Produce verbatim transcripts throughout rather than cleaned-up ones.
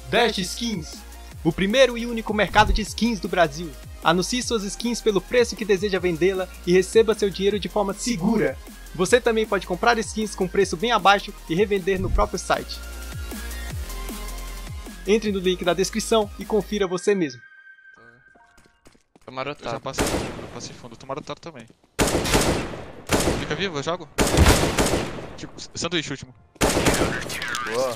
Dash Skins, o primeiro e único mercado de skins do Brasil. Anuncie suas skins pelo preço que deseja vendê-la e receba seu dinheiro de forma segura. Você também pode comprar skins com preço bem abaixo e revender no próprio site. Entre no link da descrição e confira você mesmo. Tô marotado. Eu já passei fundo, eu passei fundo. Eu tô marotado também. Fica vivo, eu jogo. Tipo, sanduíche último. Boa.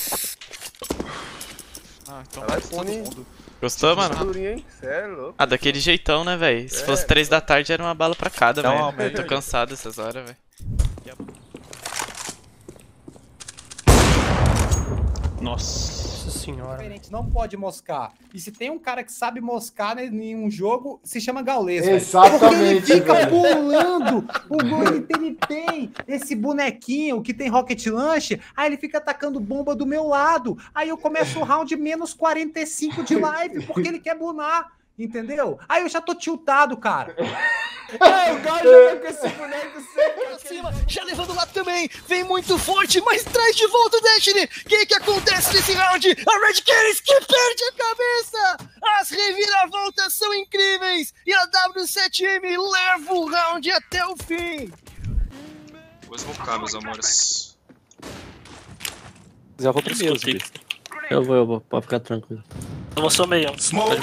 Ah, então vai mais todo mundo. Gostou, mano? Durinho, hein? Cê é louco. Ah, daquele jeitão, né, velho? Se É, fosse três da tarde era uma bala pra cada, Dá um velho. aumento Eu tô aí. cansado essas horas, velho. Nossa senhora. Não pode moscar. E se tem um cara que sabe moscar né, em um jogo, se chama Gaules. Porque ele Exatamente, fica velho. pulando. O gol ele tem, ele tem esse bonequinho que tem rocket launch. Aí ele fica atacando bomba do meu lado. Aí eu começo o round menos quarenta e cinco de live porque ele quer bunar. Entendeu? Aí eu já tô tiltado, cara. É, o Galo já tá com esse boneco sempre. Pra cima, já levando lá também, vem muito forte, mas traz de volta o Destiny. O que que acontece nesse round? A Red Canids que perde a cabeça. As reviravoltas são incríveis e a W sete M leva o round até o fim. Vou smocar, meus amores. Já vou primeiro, bicho. Eu vou, eu vou, pode ficar tranquilo. Eu vou só meião.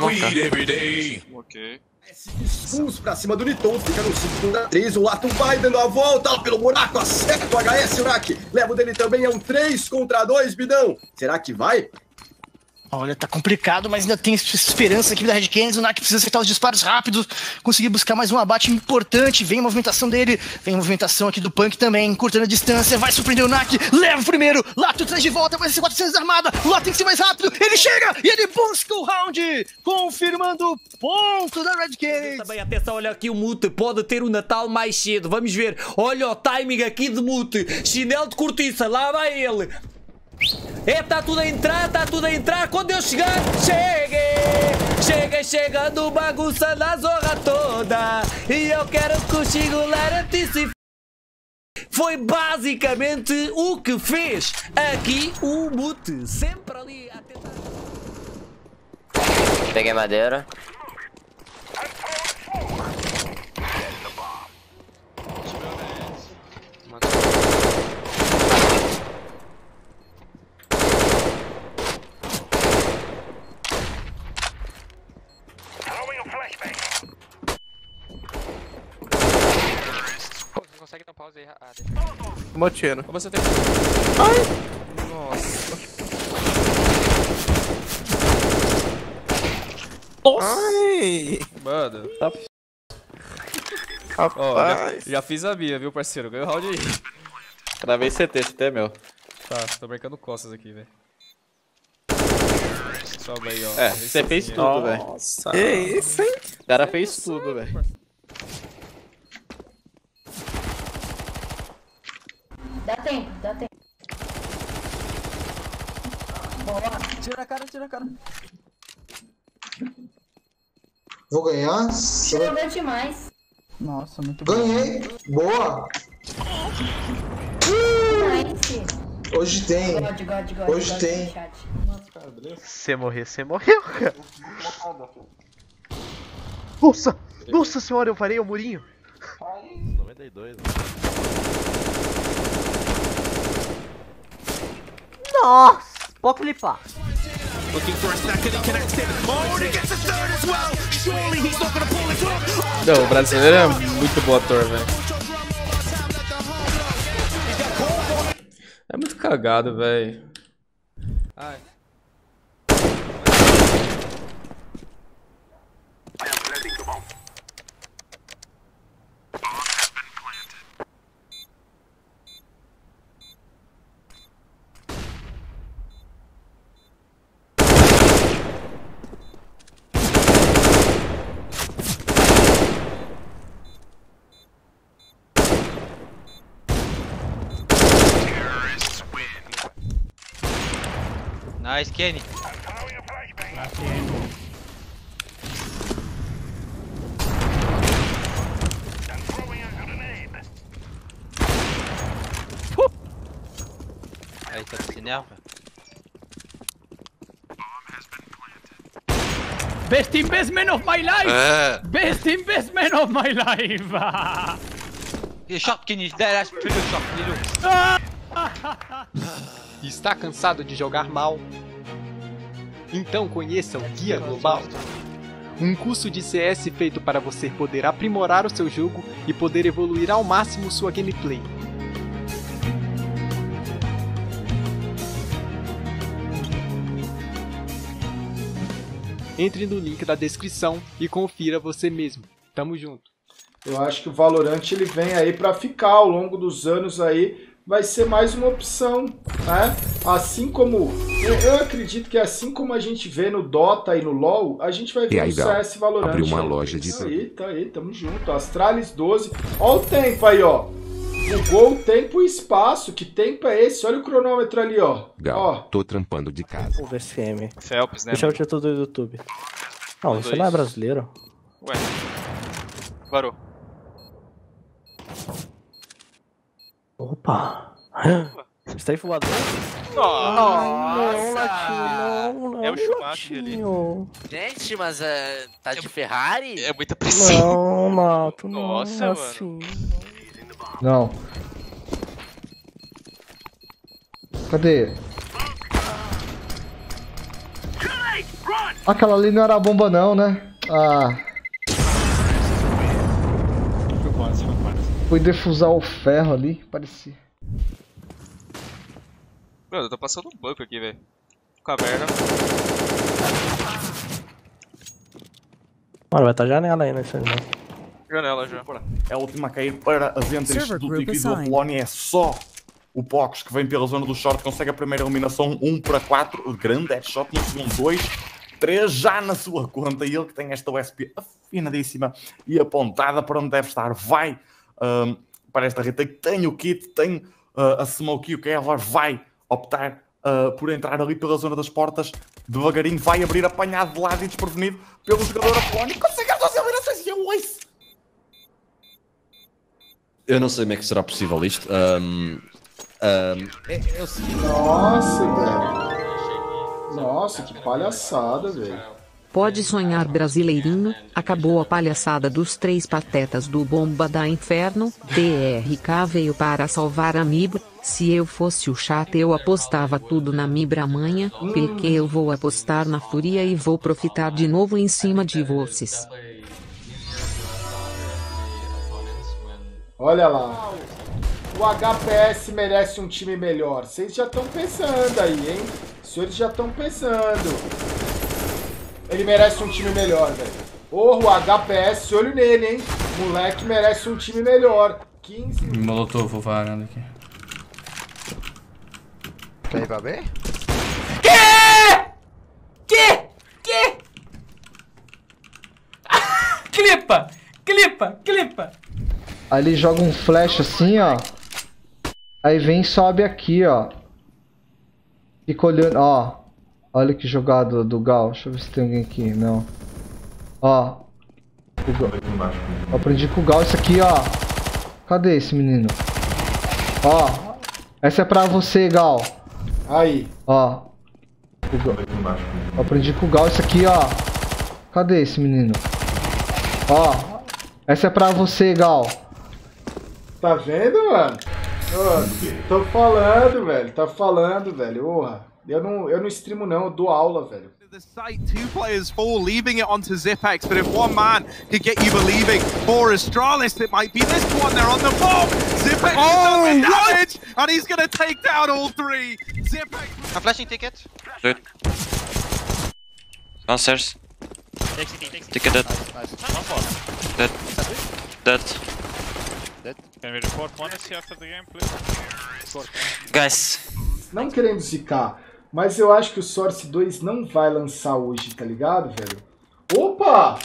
Ok. Expulso pra cima do Niton, fica no cinco contra três, o Lato vai dando a volta lá pelo buraco, acerta o H S, o Nak, leva o dele também, é um três contra dois, Bidão, será que vai? Olha, tá complicado, mas ainda tem esperança aqui da Red Canids. O Nak precisa acertar os disparos rápidos, conseguir buscar mais um abate importante. Vem a movimentação dele, vem a movimentação aqui do Punk também, encurtando a distância, vai surpreender o Nak, leva o primeiro, Lato traz de volta, vai ser quatrocentos armada, o Lato tem que ser mais rápido, ele chega e ele busca o round, confirmando o ponto da Red Canids. Também atenção, olha aqui o Mute, pode ter o Natal mais cedo, vamos ver, olha o timing aqui de Mute, chinelo de cortiça, lá vai ele. É, tá tudo a entrar, tá tudo a entrar. Quando eu chegar, cheguei. Cheguei chegando, bagunça na zorra toda. E eu quero contigo, Laratice. Foi basicamente o que fez aqui o Mute. Sempre ali a tentar. Peguei madeira. Consegue dar pausa aí? Ah, Motiano. você tem. Ai! Nossa. Ai! Mano. Rapaz. Ó, já, já fiz a minha, viu, parceiro? Ganhou o round aí. Cravei C T, C T é meu. Tá, tô marcando costas aqui, velho. Sobe aí, ó. É, você fez tudo, velho. Nossa. Que isso, hein? O cara fez tudo, velho. Dá tempo, dá tempo. Boa. Tira a cara, tira a cara. Vou ganhar. Jogou demais. Nossa, muito bom. Ganhei. Boa. Nice. Hoje tem. God, God, God, Hoje God, tem. no chat. Se morrer, você morreu, cara. Nossa! Nossa senhora, eu varei o murinho. noventa e dois, Nossa! Pode clipar. Não, o brasileiro é muito bom ator, velho. É muito cagado, velho. Ai. Nice, Kenny. Aí, tá se nerva? Best investment of my life! É. Best investment of my life! Shotgun is there, that's pretty shotgun. Está cansado de jogar mal? Então conheça o Guia Global. Um curso de C S feito para você poder aprimorar o seu jogo e poder evoluir ao máximo sua gameplay. Entre no link da descrição e confira você mesmo. Tamo junto. Eu acho que o Valorant ele vem aí para ficar ao longo dos anos aí, vai ser mais uma opção, né? Assim como, eu, eu acredito que assim como a gente vê no Dota e no LoL, a gente vai ver no C S Valorant. Abriu uma loja de... Tá aí, tá aí, tamo junto. Astralis doze, ó o tempo aí, ó. O gol, tempo e espaço, que tempo é esse? Olha o cronômetro ali, ó. Gal, ó. tô trampando de casa. O V C M. Felps, né? Deixa eu tirar tudo do YouTube. Não, Os você dois. não é brasileiro. Ué. Parou. Opa! Está aí voador? Nossa! Não, Latino, não, É o Schumacher ali. Latino. Gente, mas é, tá de Ferrari? É muita pressão. Não, Nato, não. Nossa, é mano. assim. Não. Cadê? Aquela ali não era a bomba não, né? Ah. Foi defusar o ferro ali, parecia. Mano, eu tô passando um banco aqui, velho. Caverna. Mano, vai estar janela aí, né? Isso aí, né? Janela já. É a última a cair para as entries do Liquid da Polónia. É só o Pox que vem pela zona do short. Consegue a primeira eliminação um para quatro. O grande headshot no segundo dois. três já na sua conta. E ele que tem esta U S P afinadíssima e apontada para onde deve estar. Vai um, para esta retake. Tem o kit, tem uh, a smoke e o Kevlar. Vai optar uh, por entrar ali pela zona das portas. Devagarinho vai abrir apanhado de lado e desprevenido pelo jogador apolónico. Consegue as duas eliminações e é o ace. Eu não sei como é que será possível isto. Um, um, é, é o seguinte. Nossa, velho. Nossa, que palhaçada, velho. Pode sonhar, brasileirinho. Acabou a palhaçada dos três patetas do Bomba da Inferno. D R K veio para salvar a Mibra. Se eu fosse o chato, eu apostava tudo na Mibra amanhã. Porque eu vou apostar na Fúria e vou profitar de novo em cima de vocês. Olha lá. O H P S merece um time melhor. Vocês já estão pensando aí, hein? Os senhores já estão pensando. Ele merece um time melhor, velho. Porra, o H P S, olho nele, hein? O moleque merece um time melhor. quinze. Molotov, vou varando aqui. Quer ir pra B? Que? Que? Que? Clipa! Clipa! Clipa! Aí ele joga um flash assim, ó. Aí vem e sobe aqui, ó. Fica olhando, ó. Olha que jogada do Gal. Deixa eu ver se tem alguém aqui. Não. Ó. O Gal. Eu aprendi com o Gal isso aqui, ó. Cadê esse menino? Ó. Essa é pra você, Gal. Aí. Ó. O Gal. Eu aprendi com o Gal isso aqui, ó. Cadê esse menino? Ó. Essa é pra você, Gal. Tá vendo, mano? Ô, tô falando, velho. Tá falando, velho. Porra. Eu não, eu não streamo não, eu dou aula, velho. The site, two players fall, leaving it onto Zipex, but if one man could get you believing for Astralis, it might be this one. They're on the bomb. Zipex Oh, is done with what? damage, and he's going to take down all three. Zipex. I'm flashing ticket. Good. Downstairs. Ticket dead. Dead. Dead. Dead. Can we report one S C after the game, please? Guys. Não querendo zicar, mas eu acho que o Source dois não vai lançar hoje, tá ligado, velho? Opa!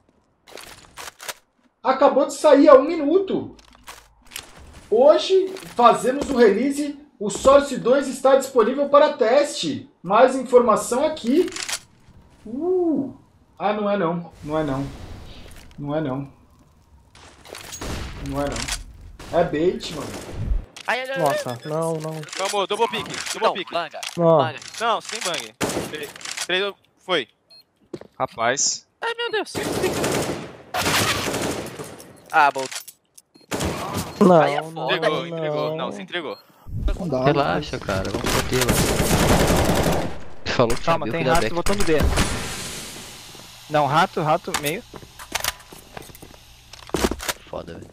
Acabou de sair há um minuto. Hoje fazemos o release. O Source dois está disponível para teste. Mais informação aqui. Uh. Ah, não é não. Não é não. Não é não. Não é não. É bait, mano. Nossa, não, não. Vamos, double pick, double pick. Não. Não, sem bang. Três, foi. Rapaz. Ai, meu Deus. Ah, bom. Não, Aí é não, foda. Entregou, não. entregou. Não, se entregou. Relaxa, cara. Vamos bater lá. Falou que Calma, tinha tem build, rato cuidado, botando D. Não, rato, rato, meio. Beck. Foda, velho.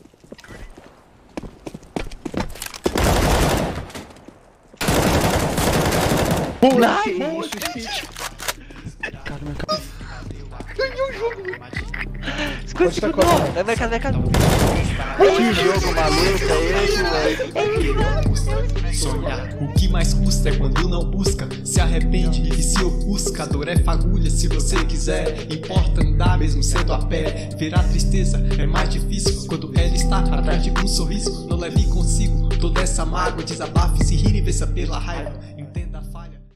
Nice! Cara, minha cabeça. Ganhou o jogo! Pode tá correndo. Vai, vai, vai, vai. Que jogo maluco é esse, velho? Sonhar, o que mais custa é quando não busca. Se arrepende e se ofusca. A dor é fagulha se você quiser. Importa andar mesmo sendo a pé. Ver a tristeza é mais difícil quando ela está atrás de um sorriso. Não leve consigo toda essa mágoa. Desabafe, se rir e vença pela raiva.